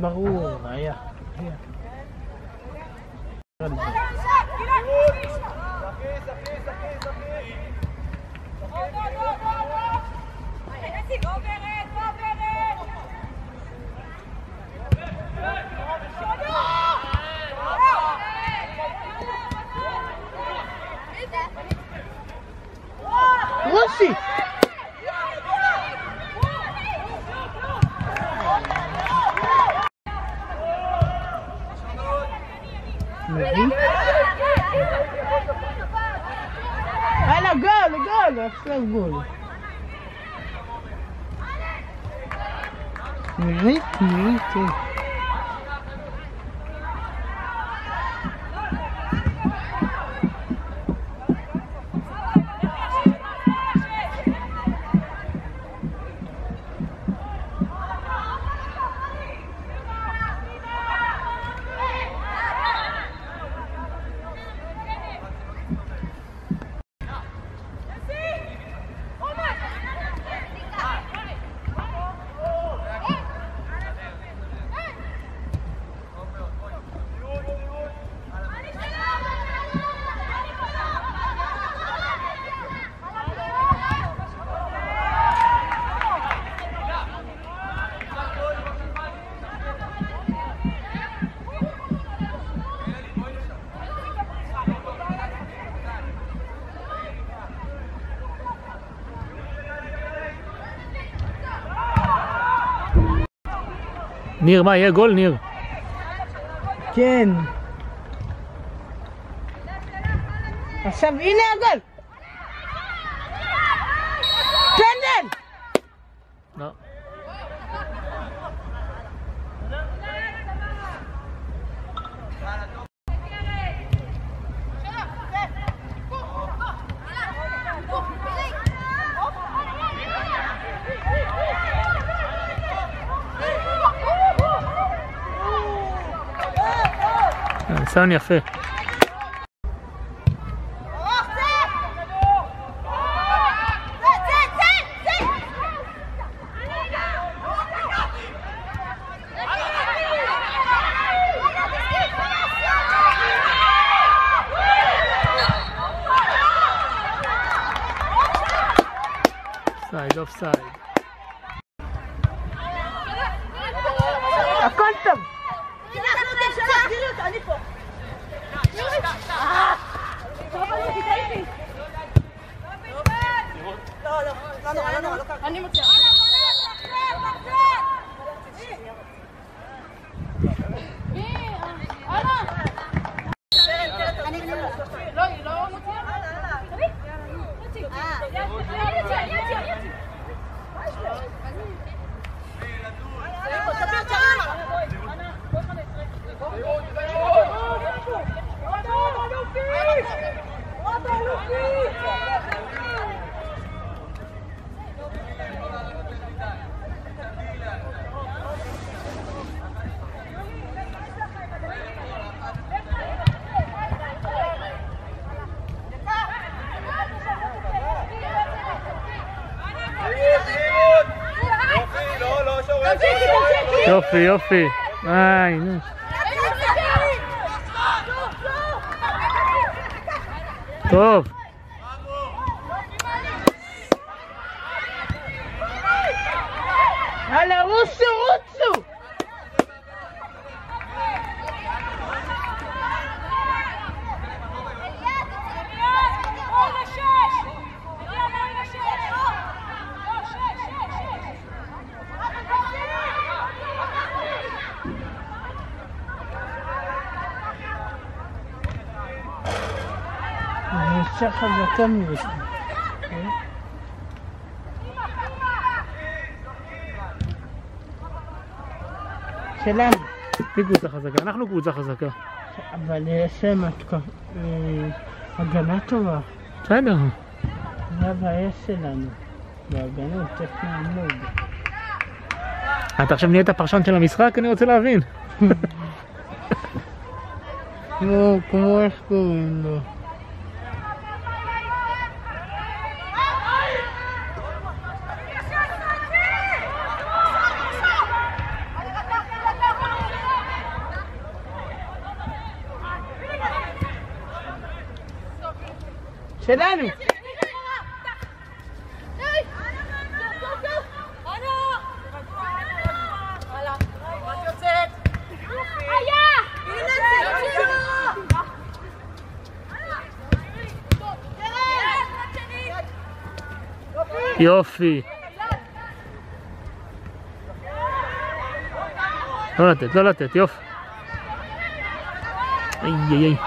ברור, היה. רוסי! הלאה, גול, גול, עכשיו גול. נראית, טוב. ניר, מה, יהיה גול, ניר? כן. עכשיו, הנה הגול! פנדל! לא. ניסיון יפה. אופסייד, אופסייד. הכל טוב. אני פה. אני מוצא. לא, היא לא מוציאה. יופי, יופי. נו. טוב. הלאה, רוצו, רוצו! אני אשאר חזקה מבשביל. שלנו. היא קבוצה חזקה, אנחנו קבוצה חזקה. אבל יש להם הגנה טובה. בסדר. זה הבעיה שלנו. בהגנה תכף נעמוד. אתה עכשיו נהיית הפרשן של המשחק? אני רוצה להבין. כמו איך קוראים לו. שלנו. יופי. לא לתת, לא לתת, יופי. איי איי איי.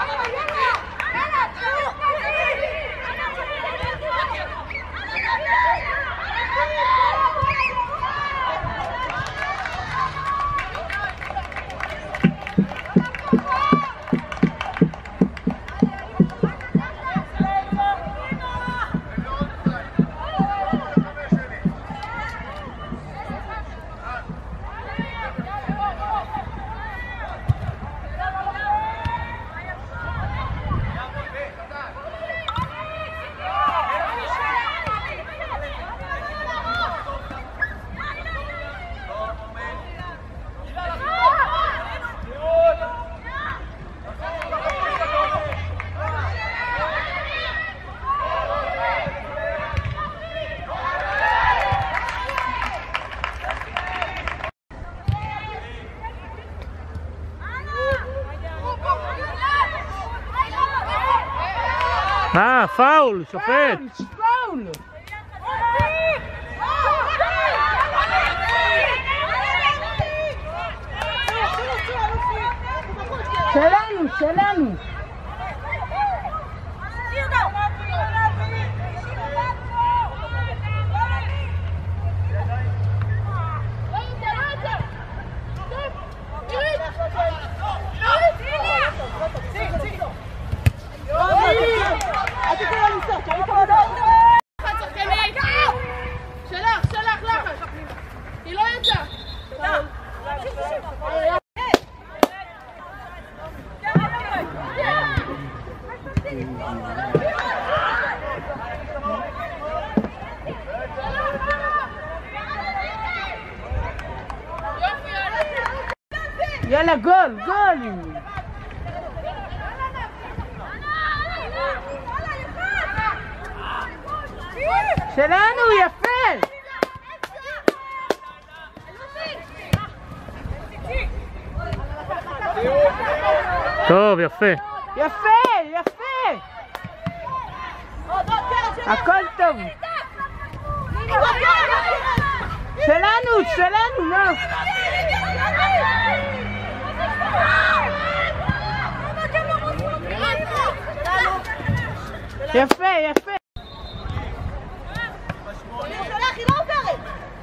פאול, שופט. פאול. שלנו, שלנו. יאללה, גול, גול! שלנו, יפה! טוב, יפה. יפה, יפה! הכל טוב! שלנו, שלנו, נו! יפה, יפה. היא לא עוברת.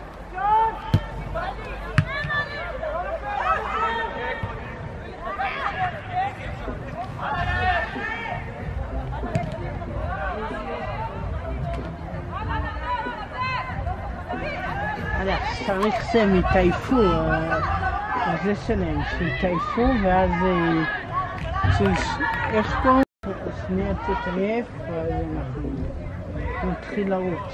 צריך שהם יתעייפו, זה שלהם, שיתעייפו ואז איך קוראים? שנייה תתעייף ואז אנחנו נתחיל לרוץ.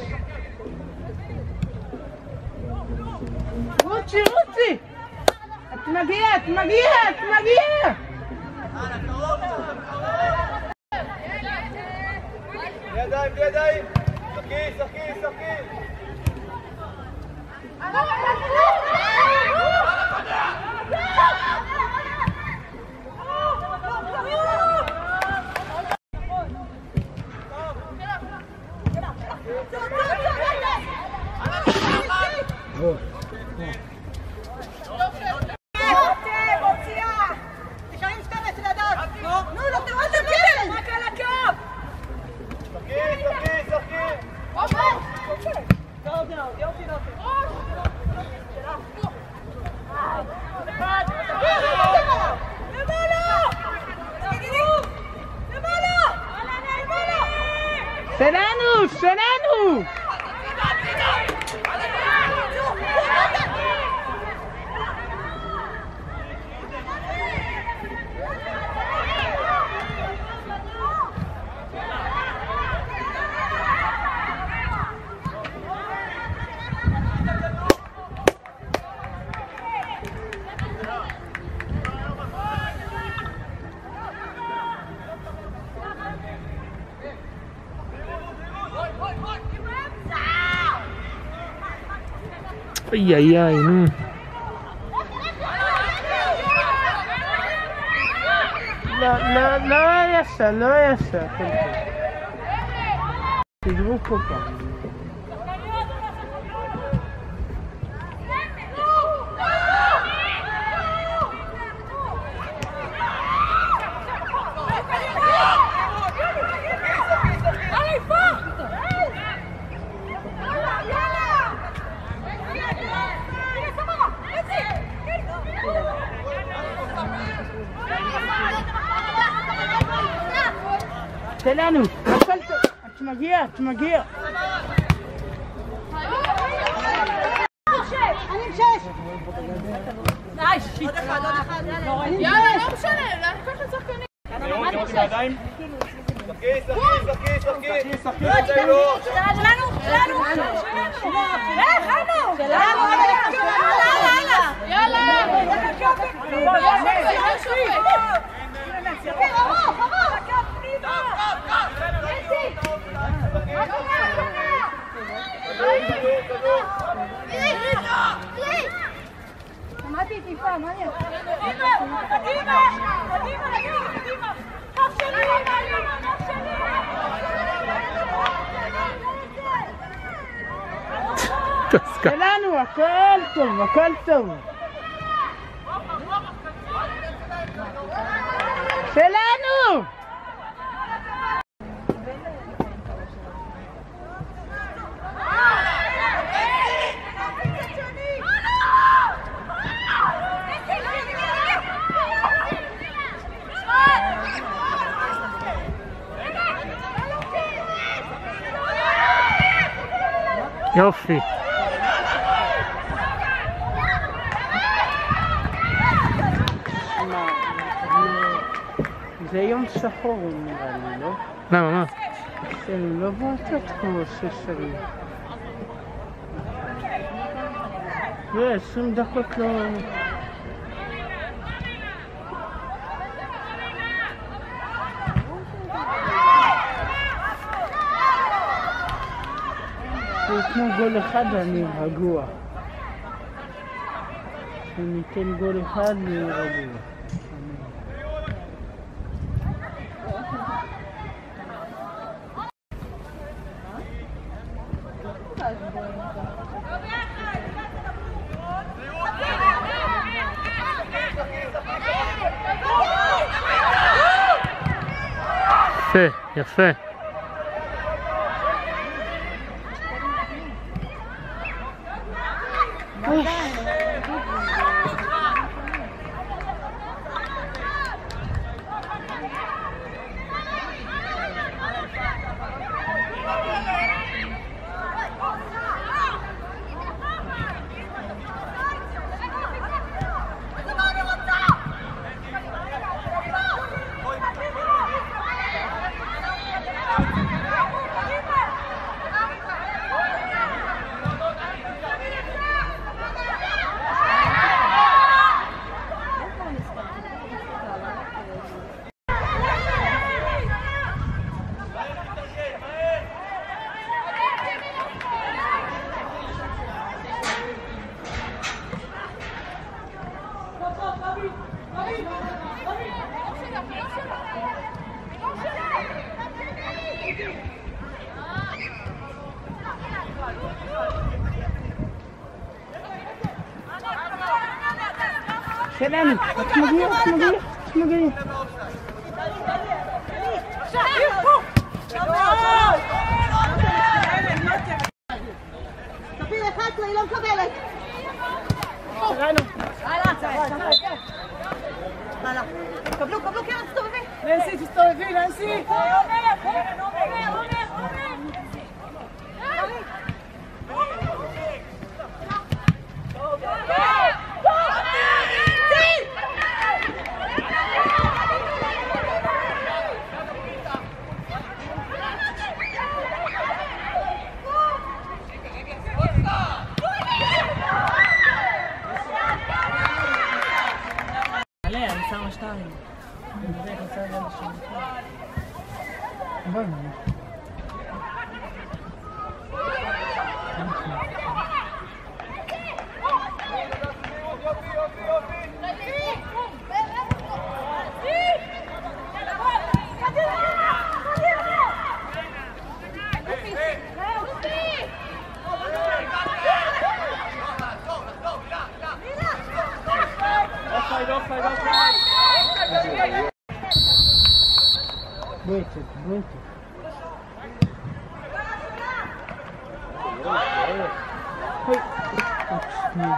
רוצי, רוצי! את מגיעה, את מגיעה, את מגיעה! בלי ידיים, בלי ידיים! שחקי, שחקי, שחקי! שלנו, שלנו! איי איי איי, נו. לא ישר, לא ישר. תדברו פה פעם. שלנו, הכל טוב, את מגיעה, את מגיעה. אני עם 6. די, שיט. יאללה, לא משנה, לאן כל אחד שחקנים? אני עם 6. שלנו. איך, אנו? שמעתי טיפה, מה אני עושה? קדימה! כף שלי! שלנו, הכל טוב, הכל טוב. שלנו! יופי. זה יום שחור נראה לי, לא? למה, מה? שהם לא באותו תחום ששרים. לא, 20 דקות לא... שיתנו גול אחד אני רגוע. שניתן גול אחד אני רגוע. יפה. שלנו, את מגיעה. תפיל אחד, היא לא מקבלת. שלנו. הלאה. קבלו, קרן, תסתובבי. ננסי, תסתובבי, ננסי. אני שמה 2. אני רוצה לדעת בואי. ספרינטר. אוי, רק שנייה.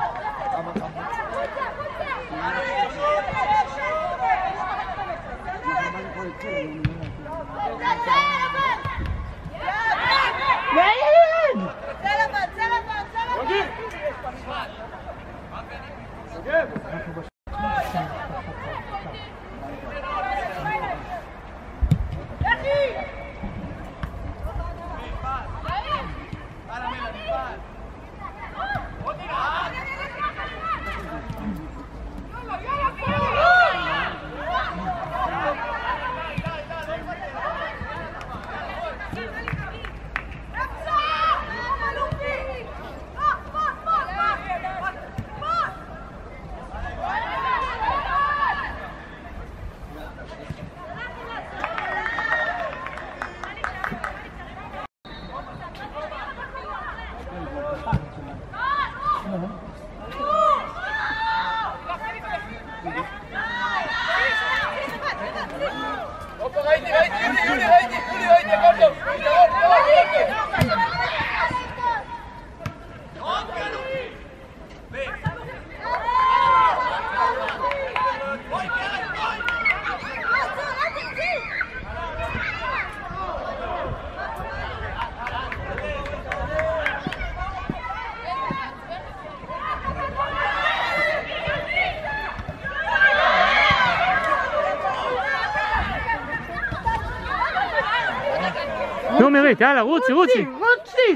נו מירית, יאללה, רוצי, רוצי. רוצי!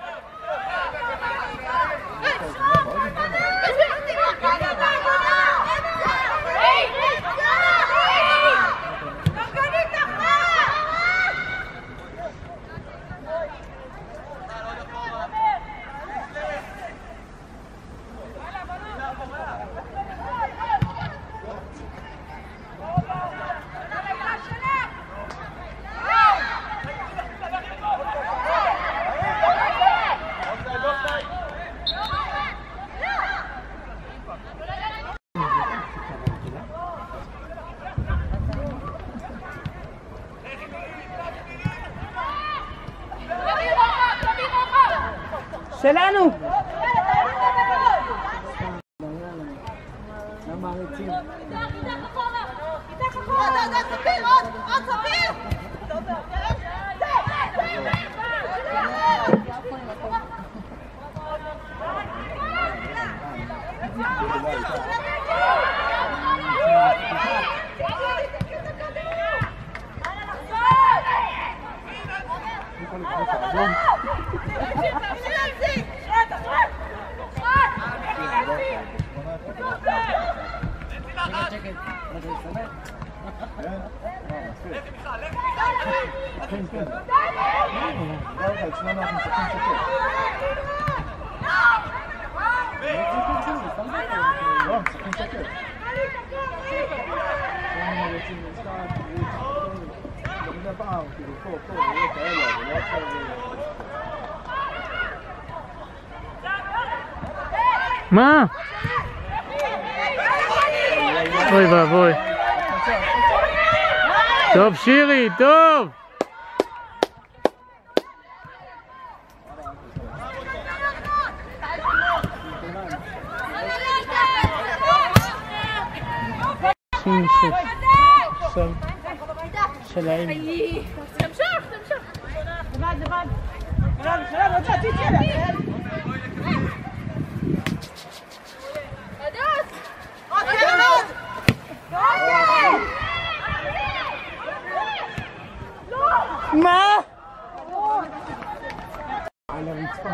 שלנו! מה? אוי ואבוי. טוב שירי, טוב. שלהם. תמשוך, תמשוך. לבד, לבד. שלב, עוד שעתית שלב. הדס! מה? על הרצפה.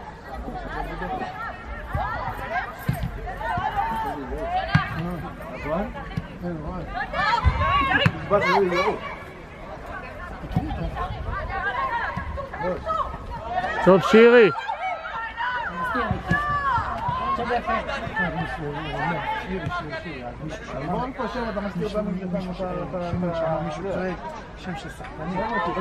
טוב שירי. בוא נקושר, אתה מסתיר בנו מישהו צועק שם של שחקנים.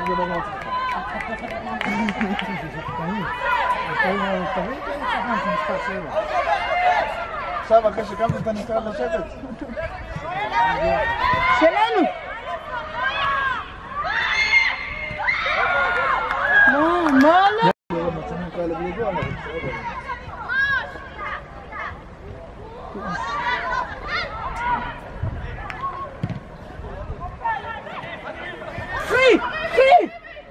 עכשיו אחרי שקמת אתה נקרא לשבת. שלנו! מה לא? מצבים כאלה בלי גול, אבל בסדר. פרי! פרי!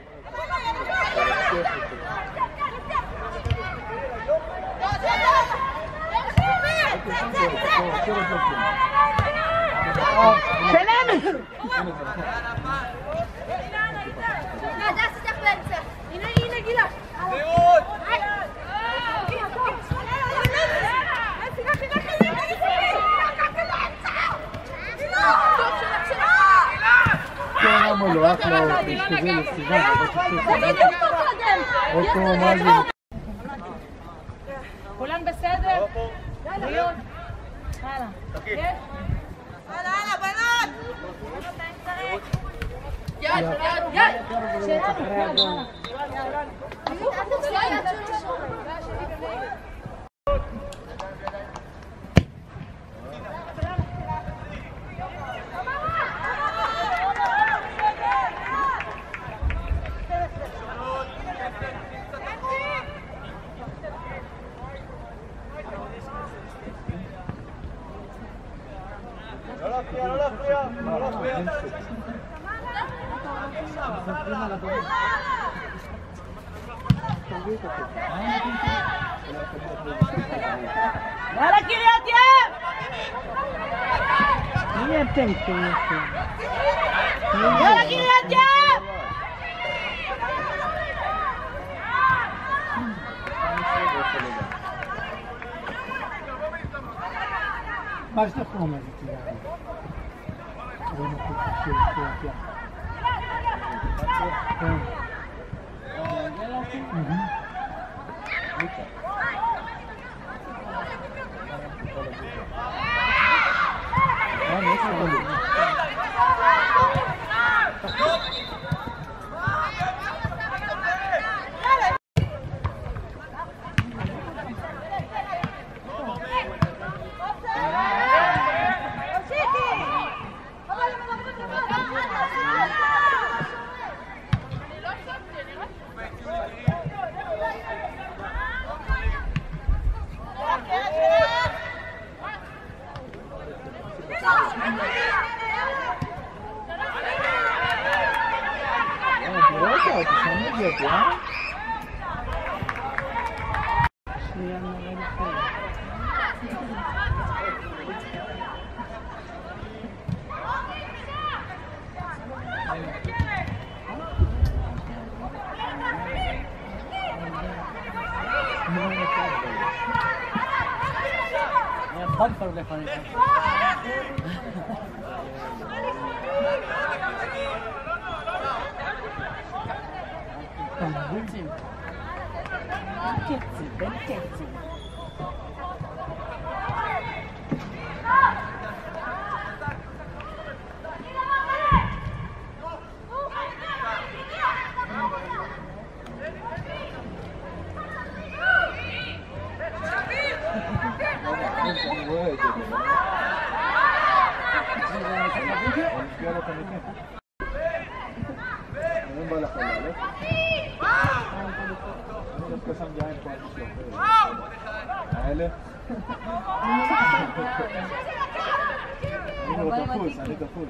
שלנו! הנה גילה. למה לא? אחלה, תשתגל לסיבה, אותו מה זה? כולם בסדר? בריאות? הלאה. הלאה, בנות! יד, יד, יד! לא להפריע, לא להפריע, לא להפריע. יאללה קריית ים! מי אתם כאלה? יאללה קריית ים! מה שאתה אומר? אני כפול.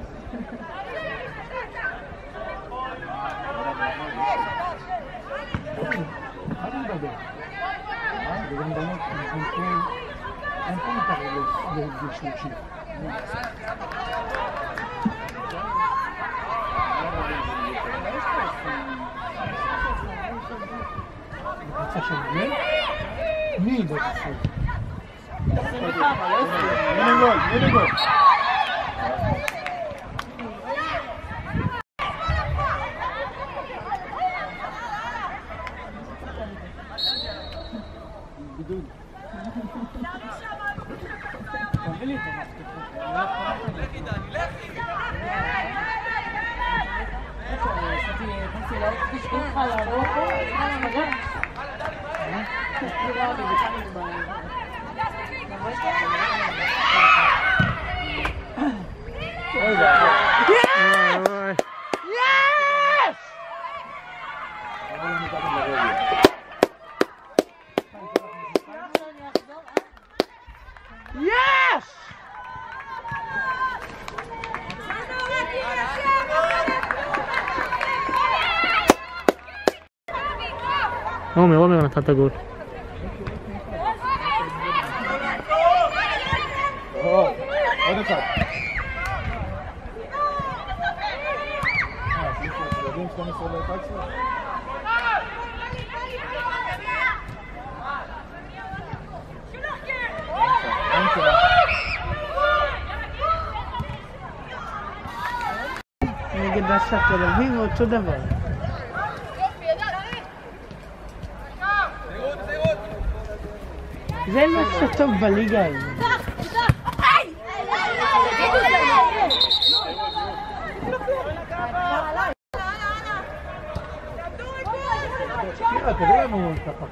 מה אתה מדבר? זה גם בנות, אין פה מתחת לשלישי. בקצה של מי? מי בקצה? הנה גול, הנה גול. בידוד. תביא לי את המפתחות. לכי דני, לכי! Yes! עומר נתן את הגול. עוד אחד. ילדים 12 ב-11? נגד אסף תל אביב אותו דבר. זה מה שטוב בליגה הזאת. תראי לנו ככה.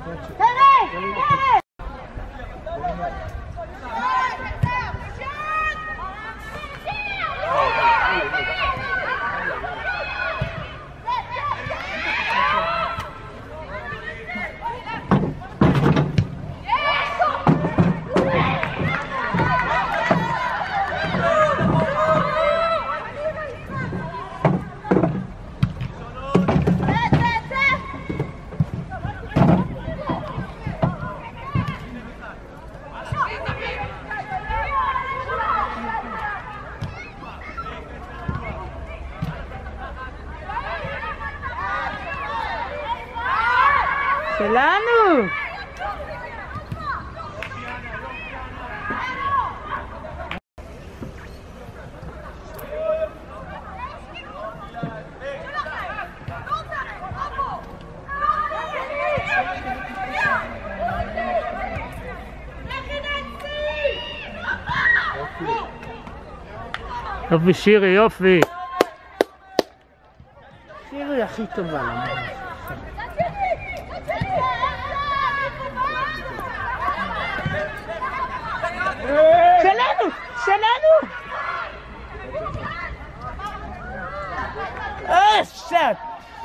שלנו! יופי שירי, יופי. שירי הכי טובה לנו. שלנו! שיט!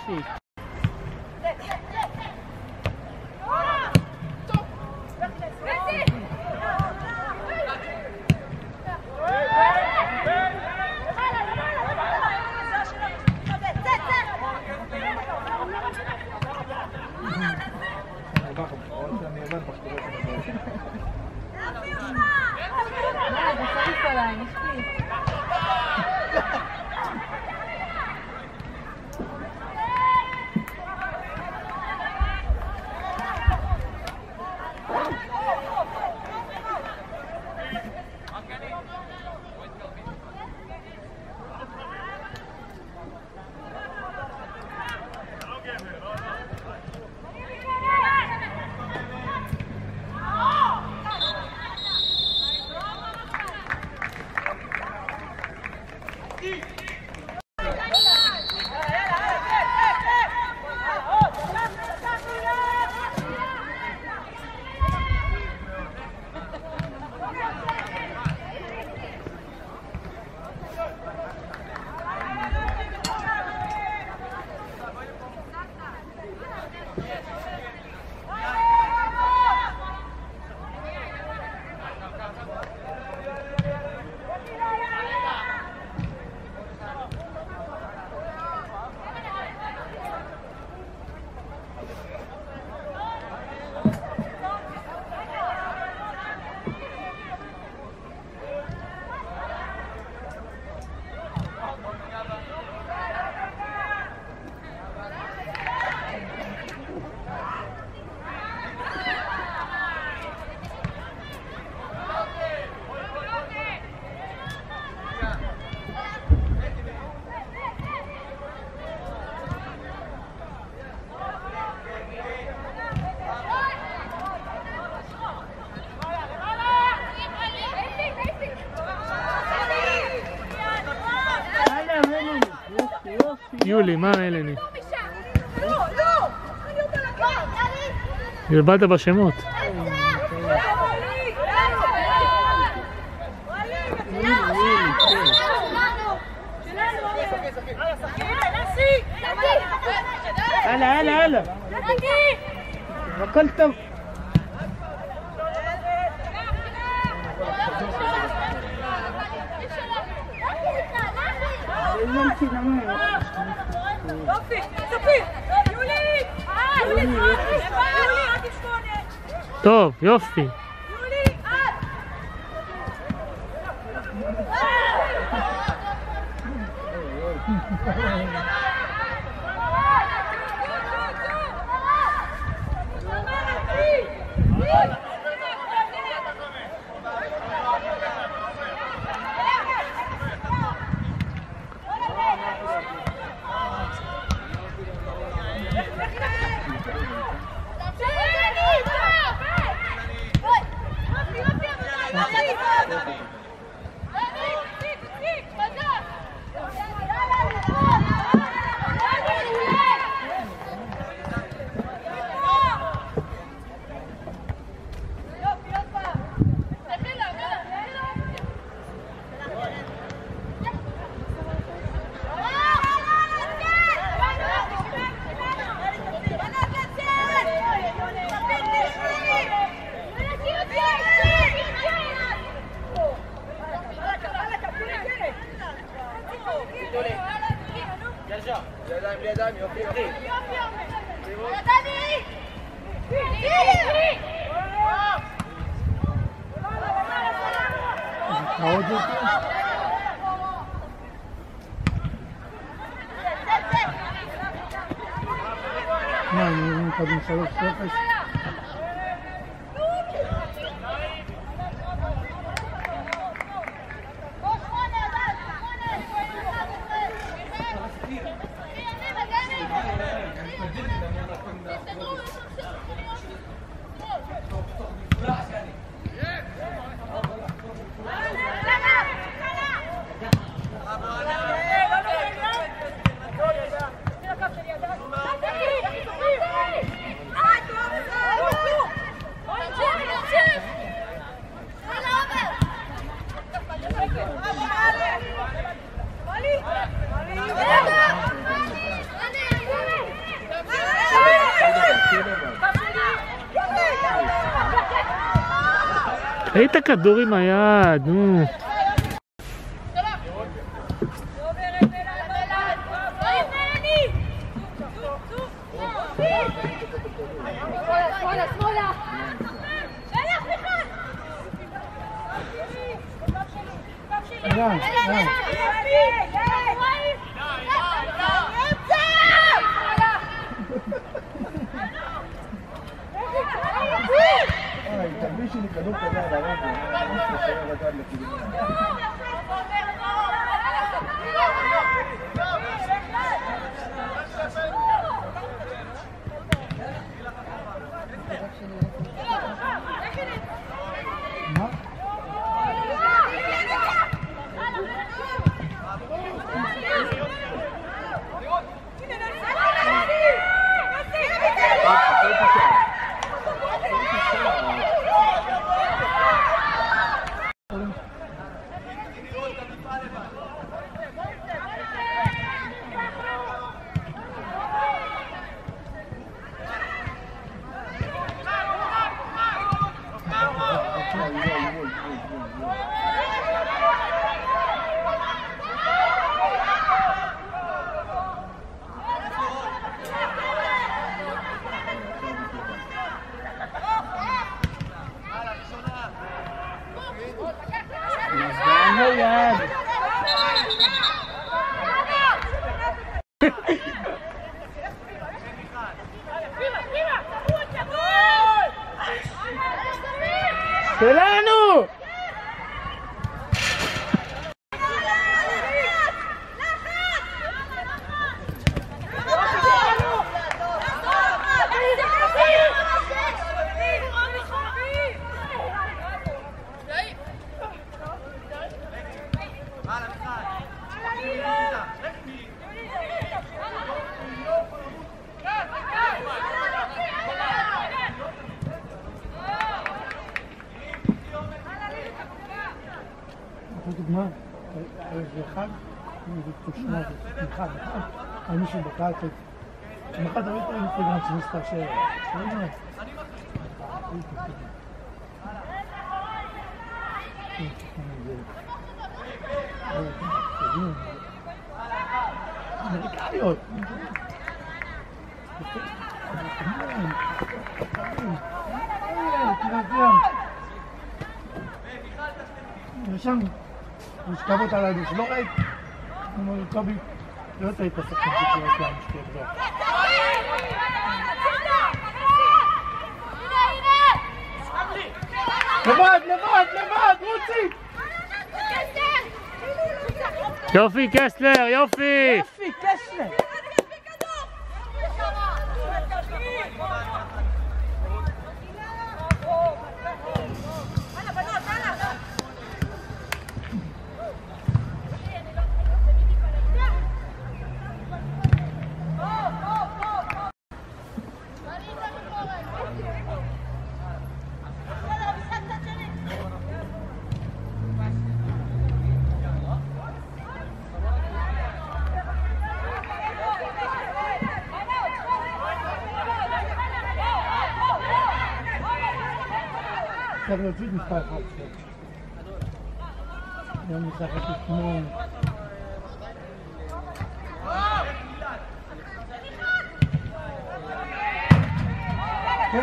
יולי, מה אלני? הרבלת בשמות. הלאה. הכל טוב. יופי, ספי, יולי! טוב, יופי. מה, אני מקדם 3-0? ראי את הכדור עם היד, נו. תלבישי לי כדור כזה על הרגל, אני מסתכל לדעת לכיוון. מה? שלנו! דוגמה, זה אחד, זה אחד, על מישהו בקהל, אחד הרבה פעמים פרגנט שמספר שבע. אמריקאיות. ושם, לשכב אותה על הידו, שלא ראית, הוא אומר, קובי, לא צריך את השחקן שקורא כאן משקיע בזה. לבד, רוצי! יופי, קסלר, יופי! יופי, קסלר! צריך להוציא מספר אחד גם משחק אתמול כן,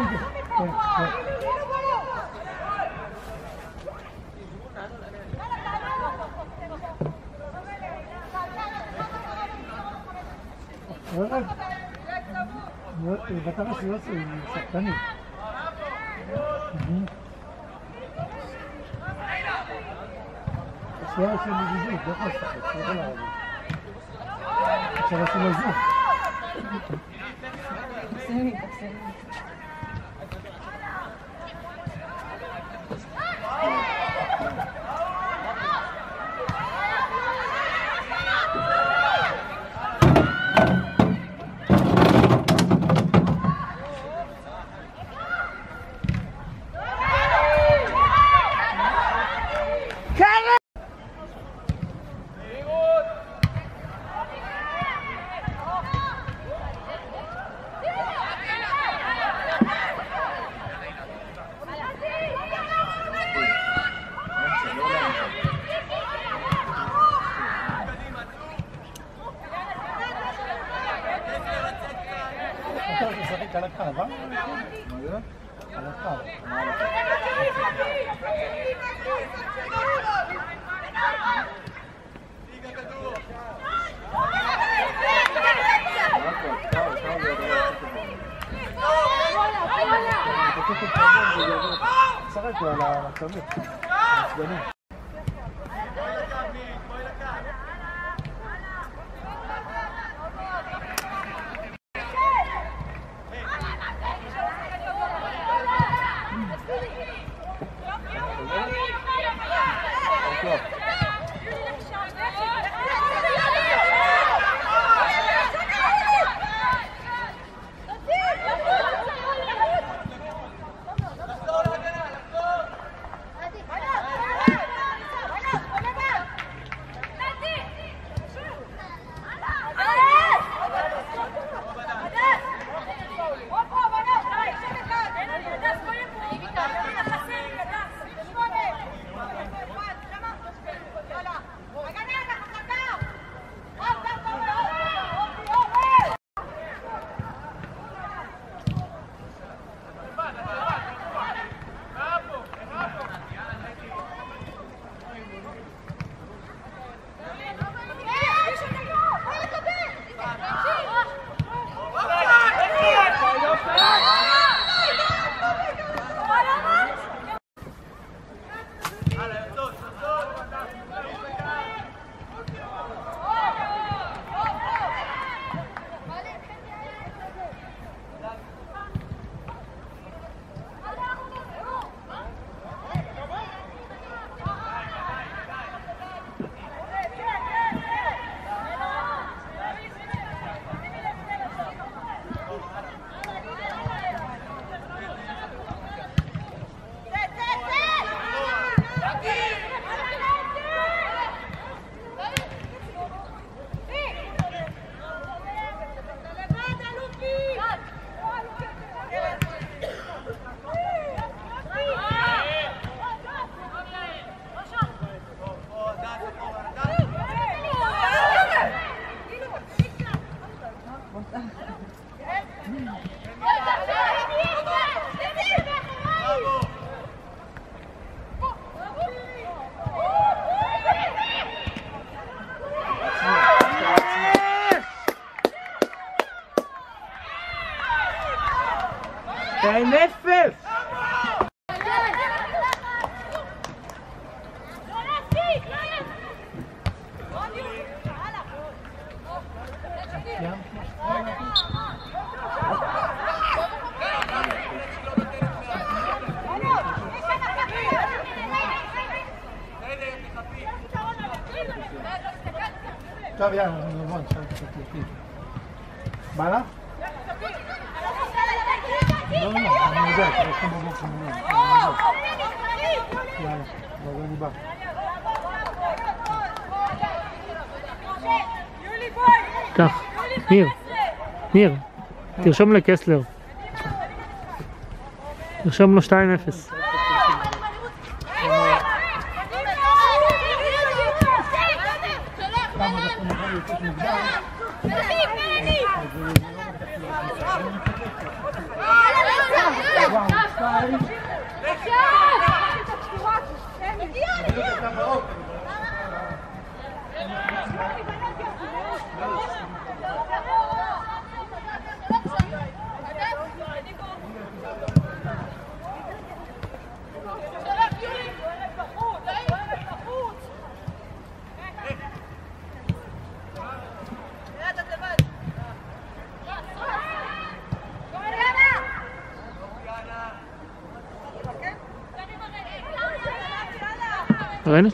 בתרה של יוסי היא שחקנית השאלה של מדידית, לא יכול לשחק, לא יכול לעבוד השאלה של הזו אתה משחק על הקו, מה זה? על הקו. משחק על המצבים. הסגנים. טוב, יאללה, נבוא, נשאר את הקלטים. בא לך? לא, אני יודע, אתה רשום בבוקר מלא. יאללה, בואו, אני בא. קח, ניר, תרשום לקסלר. תרשום לו 2-0. ראינו?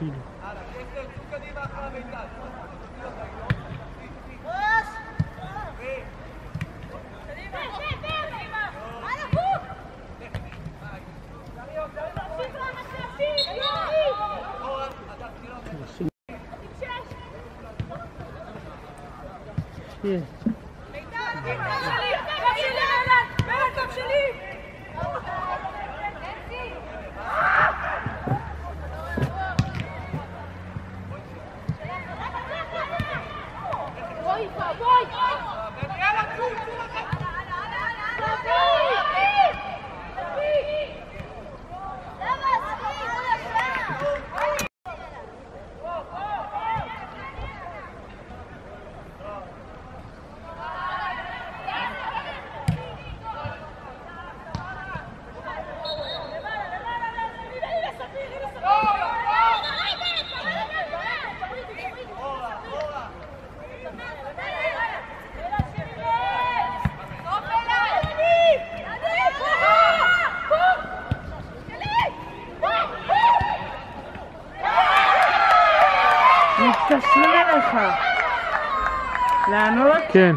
מתקשרים אליך. לענות? כן.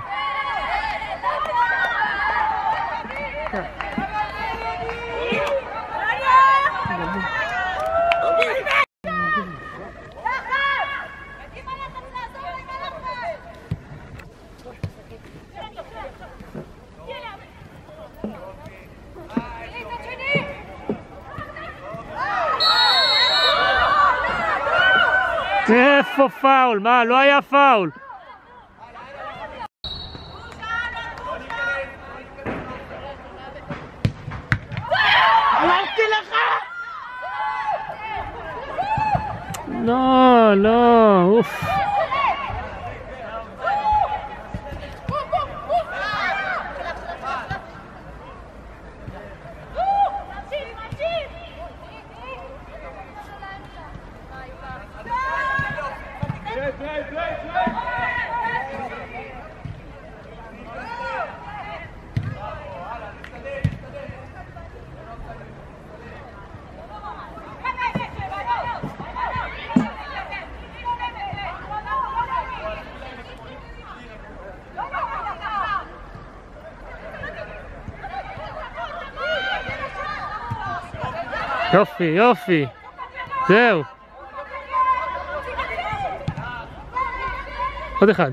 איפה פאול? מה? לא היה פאול. אמרתי לך! לא, לא, אוף. יופי, יופי. זהו. עוד אחד.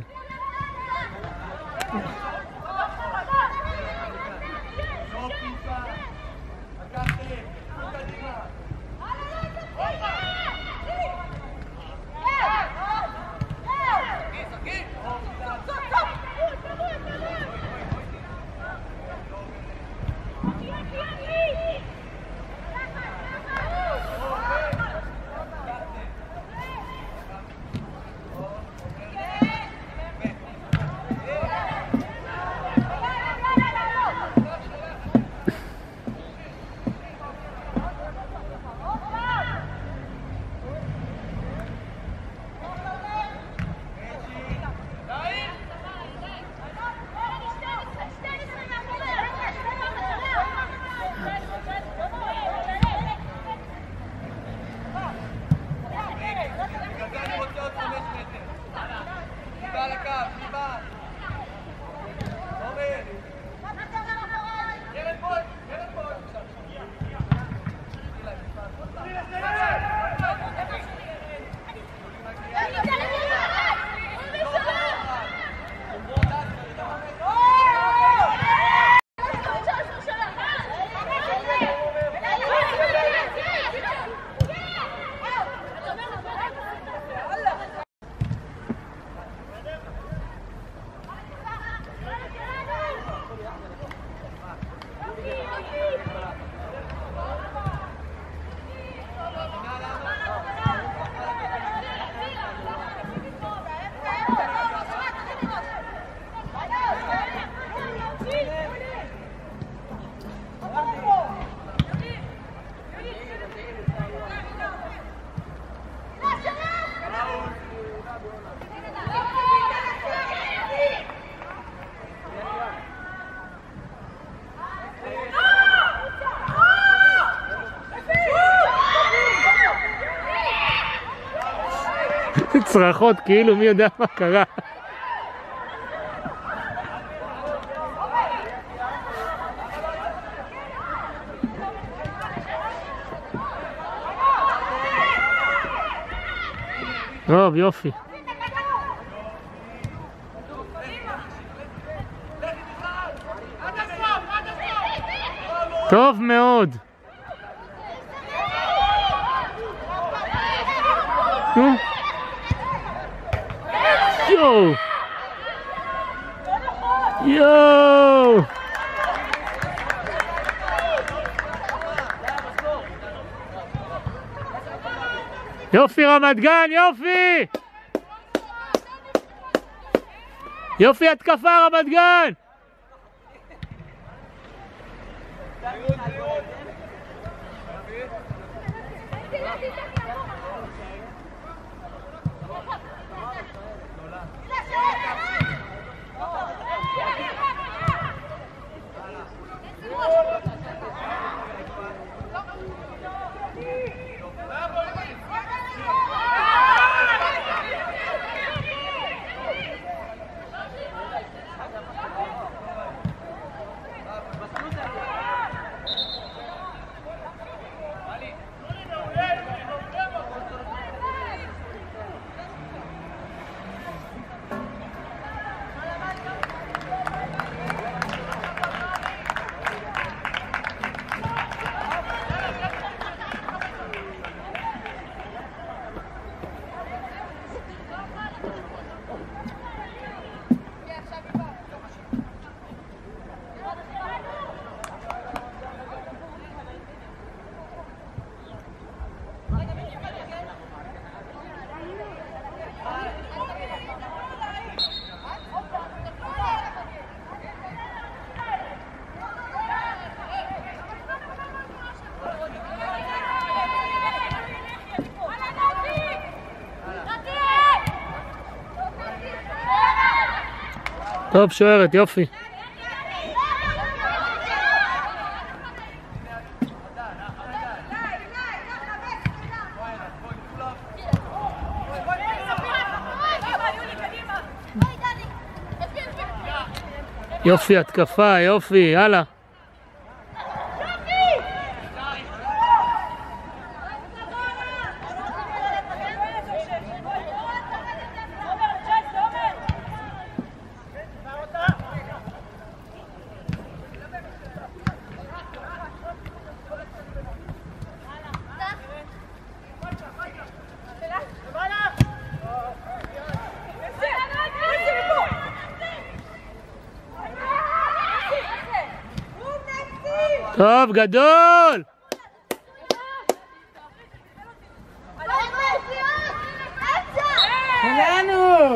צרחות כאילו מי יודע מה קרה. טוב, יופי. טוב מאוד. יואו. יואו. יופי רמת גן, יופי! יופי התקפה רמת גן! טוב, שוערת, יופי. יופי התקפה, יופי, הלאה. טוב, גדול! שלנו!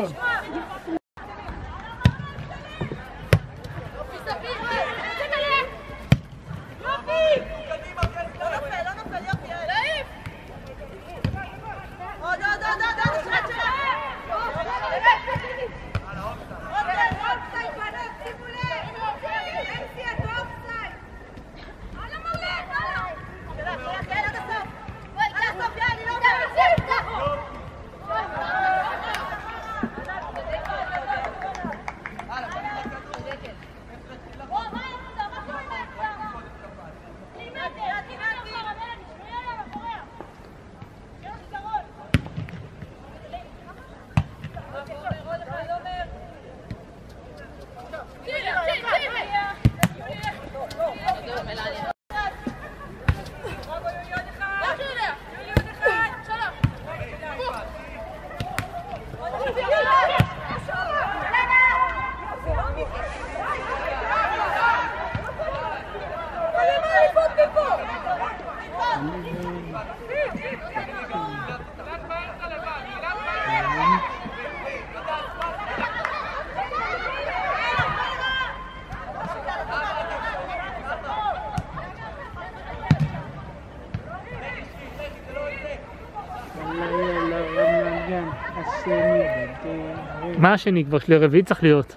מה השני? כבר שלי רביעי צריך להיות.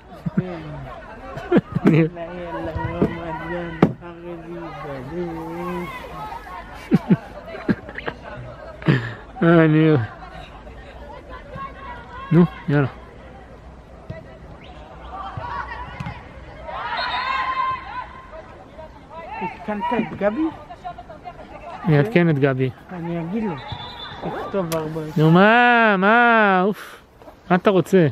אני נו, יאללה. התקנת את גבי? אני אעדכן את גבי. אני אגיד לו. תכתוב 4. נו מה, אוף. מה אתה רוצה?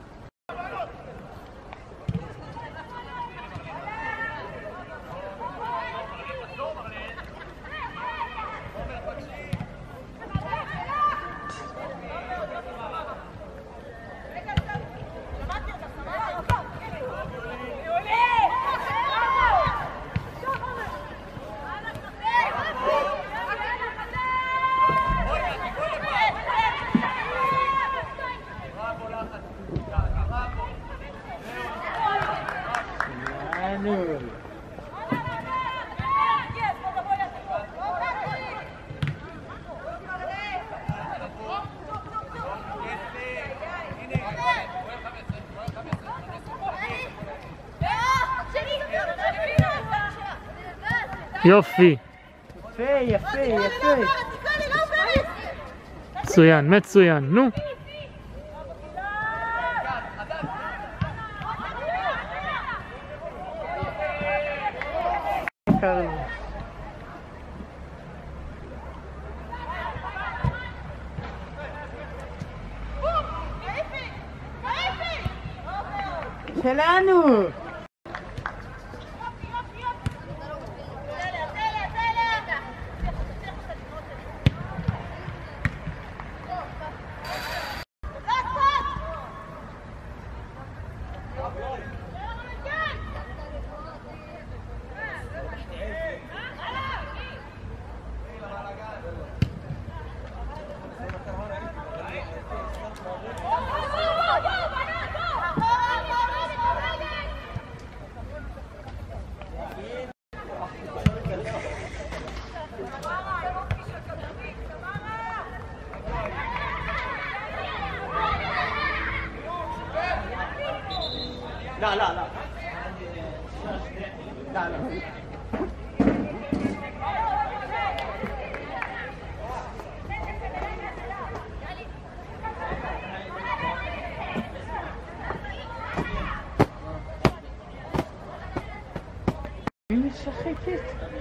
יופי. יפה, יפה. מצוין, מצוין. נו. שלנו. היא משחקת.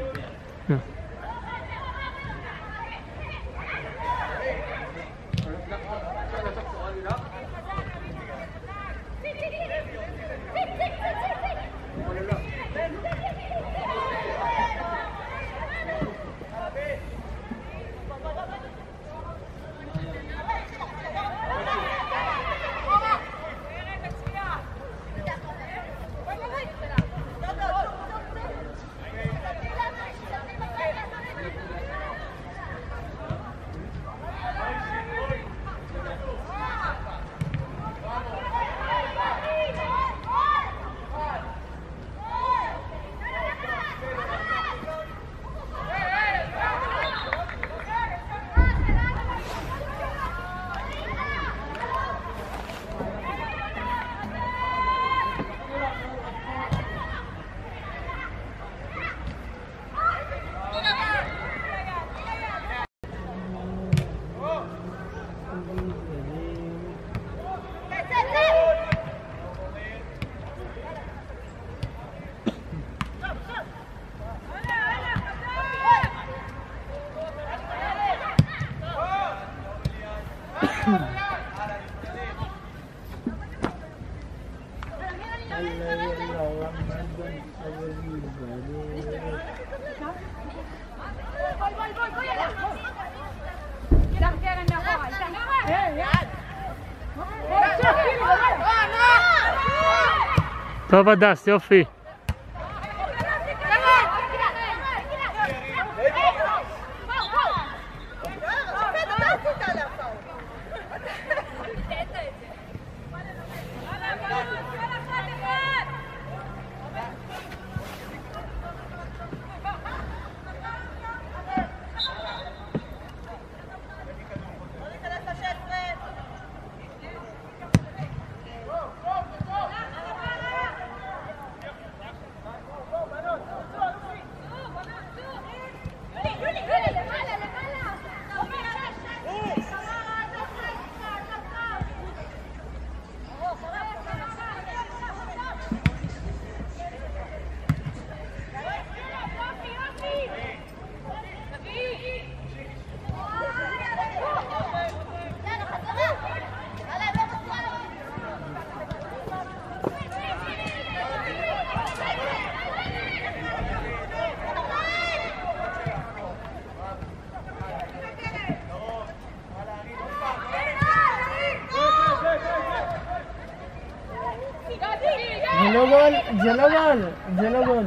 טוב הדס, יופי. זה לא גול, זה לא גול.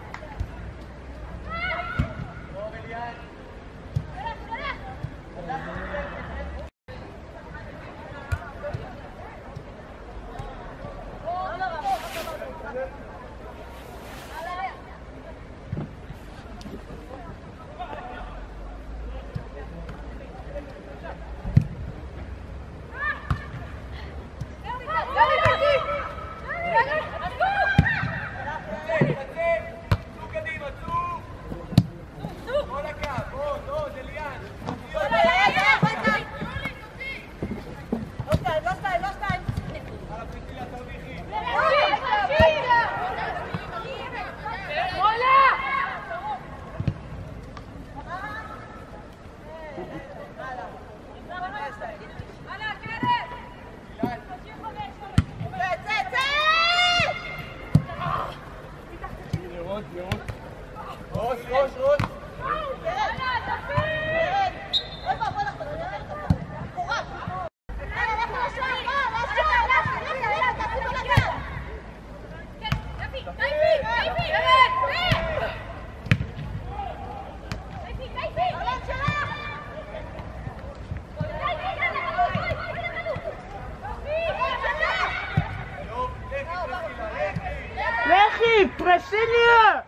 לכי, פרסיניה!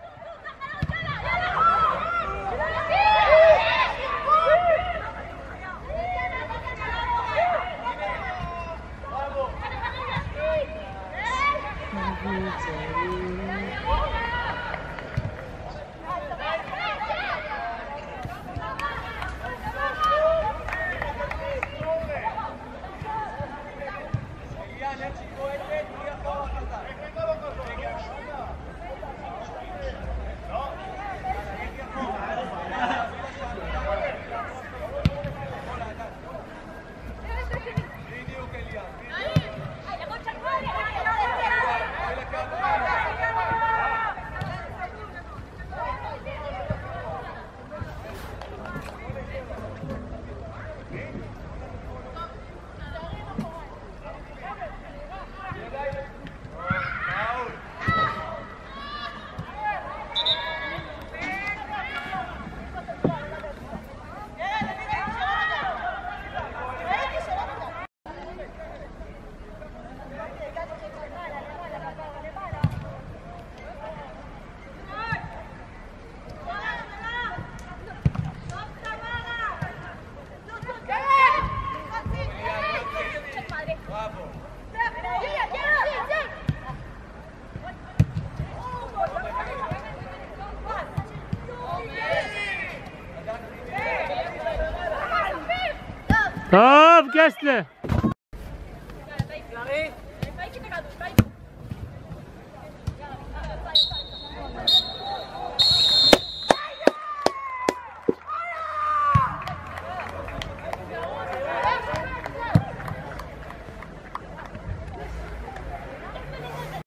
טוב, גסלר!